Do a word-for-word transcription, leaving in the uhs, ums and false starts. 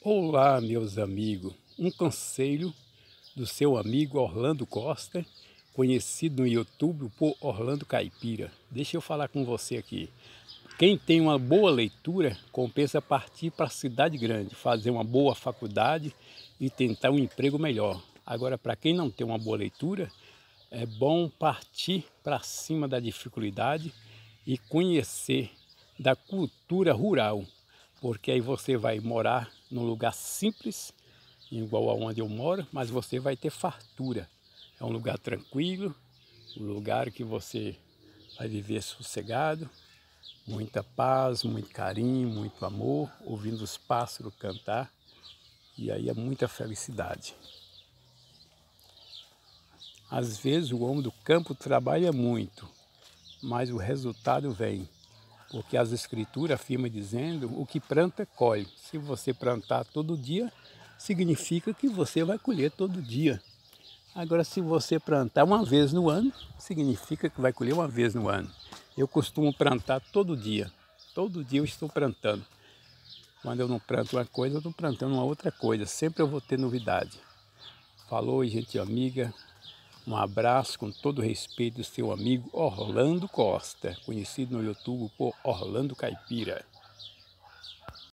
Olá, meus amigos. Um conselho do seu amigo Orlando Costa, conhecido no YouTube por Orlando Caipira. Deixa eu falar com você aqui. Quem tem uma boa leitura, compensa partir para a cidade grande, fazer uma boa faculdade e tentar um emprego melhor. Agora, para quem não tem uma boa leitura, é bom partir para cima da dificuldade e conhecer da cultura rural, porque aí você vai morar num lugar simples, igual aonde eu moro, mas você vai ter fartura. É um lugar tranquilo, um lugar que você vai viver sossegado, muita paz, muito carinho, muito amor, ouvindo os pássaros cantar, e aí é muita felicidade. Às vezes o homem do campo trabalha muito, mas o resultado vem, porque as escrituras afirmam dizendo, o que planta, colhe. Se você plantar todo dia, significa que você vai colher todo dia. Agora, se você plantar uma vez no ano, significa que vai colher uma vez no ano. Eu costumo plantar todo dia, todo dia eu estou plantando. Quando eu não planto uma coisa, eu estou plantando uma outra coisa, sempre eu vou ter novidade. Falou, gente amiga. Um abraço com todo respeito do seu amigo Orlando Costa, conhecido no YouTube por Orlando Caipira.